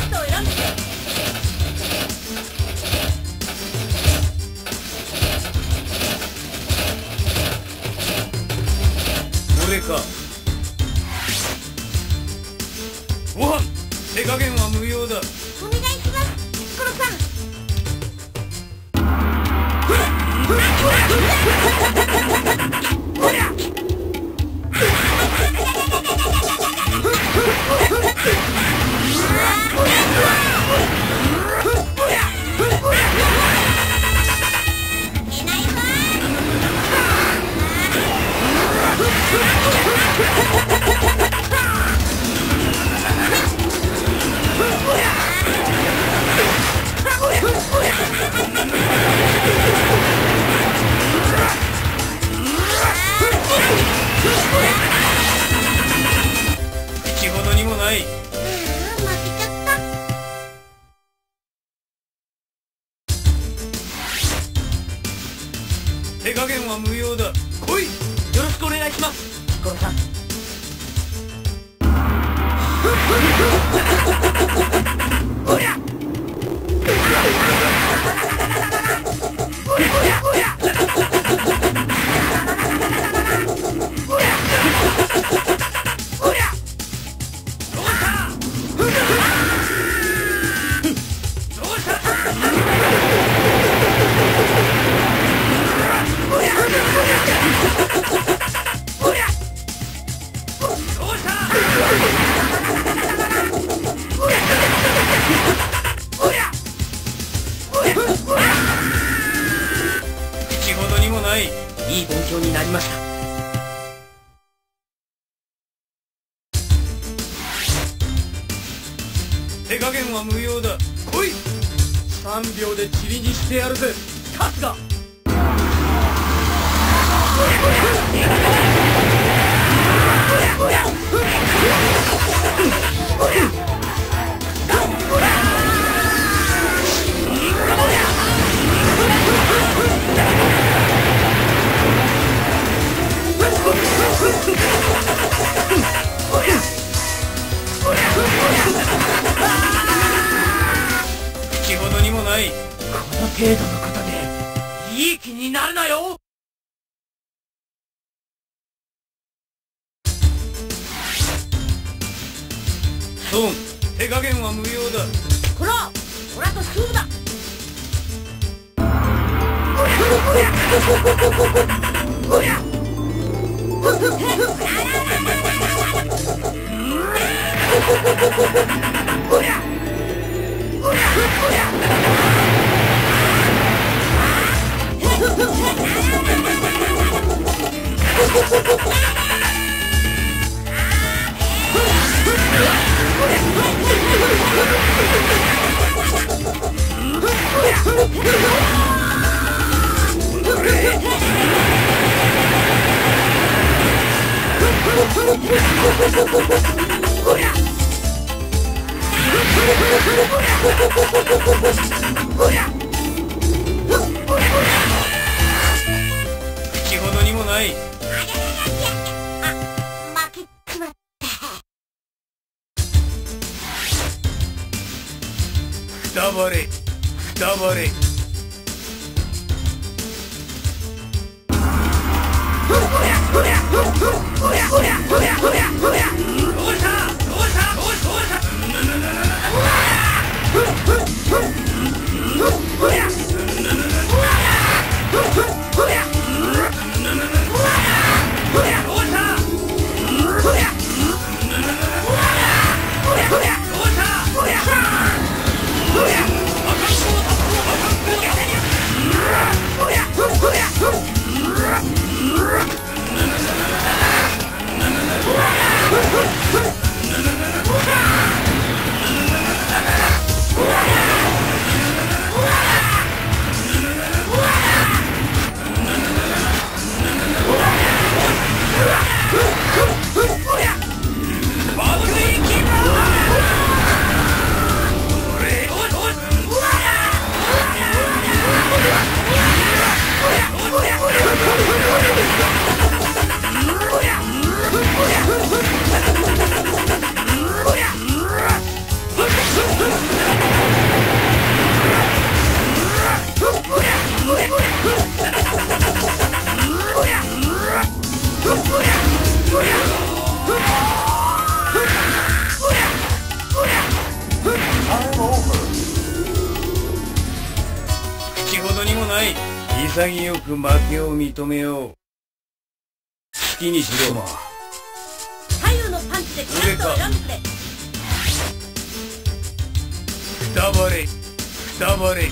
トを選んで。 これか。ご飯手加減は無用だ。 お願いします、ピッコロさん。 口ほどにもない。 負けちゃった。 手加減は無用だ。来い。 よろしくお願いします、ピッコロさん。 おや口ほどにもない。 いい勉強になりました。 手加減は無用だ。来い。3秒で塵にしてやるぜ。 春日。 口ほどにもない。 この程度のことでいい気になるなよ。 ドン。手加減は無用だ。 こら、オラと勝負だ。 口ほどにもない。 あ、負けちまった。 くたばれ。くたばれ。 どにもない。潔く負けを認めよう。好きにしろ。 左右のパンチでキャラクターを選んでくれ。 くたばれ、くたばれ。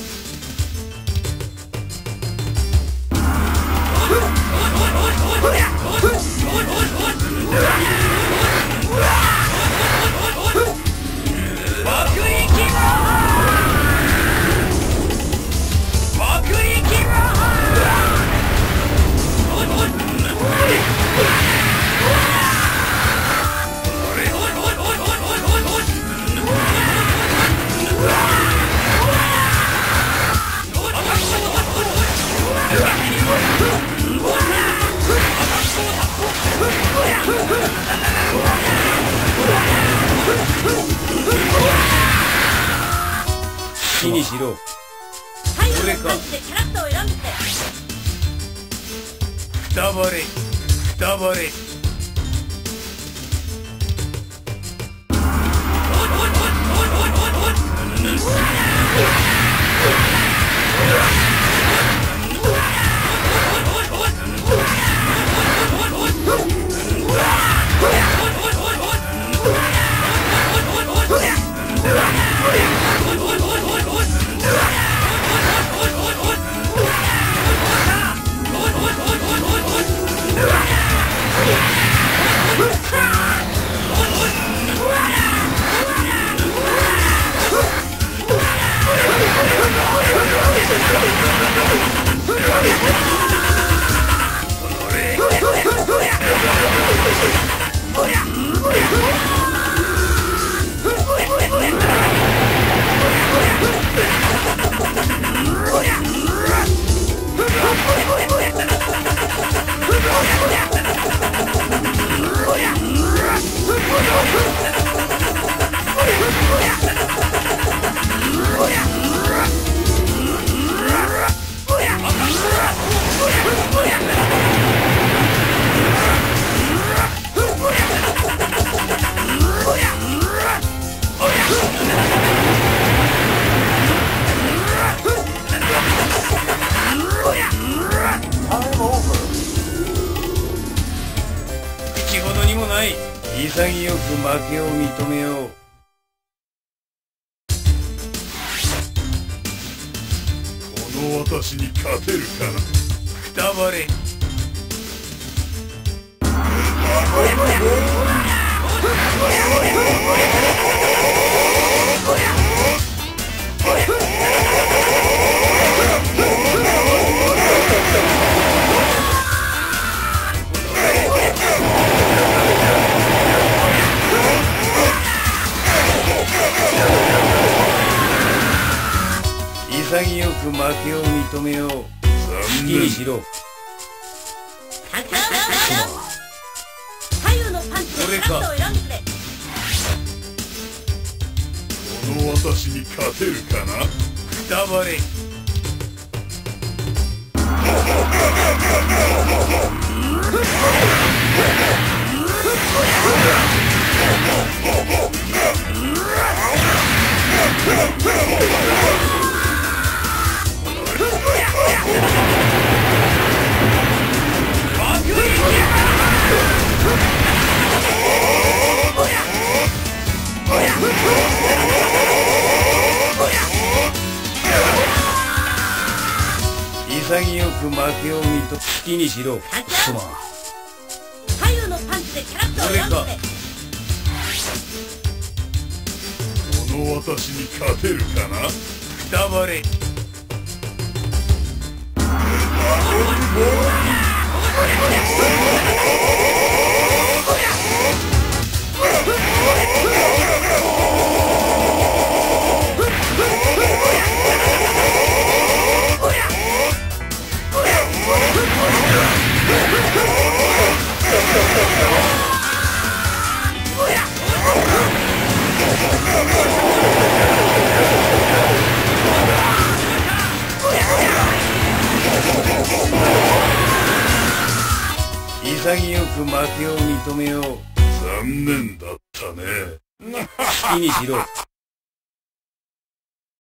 好きにしろ。 左右のパンチでキャラクターを選んでくれ。 くたばれ、くたばれ。口ほどにもない。潔く負けを認めよう。 この私に勝てるかな。 くたばれ。潔く負けを認めよう。好きにしろ。 左右のパンチでキャラクターを選んでくれ。 この私に勝てるかな。 くたばれ。潔く負けを好きにしろ。すまん。 左右のパンチでキャラクターを選んでくれ。 この私に勝てるかな。 くたばれ。潔く負けを認めよう。 残念だったね。 好きにしろ。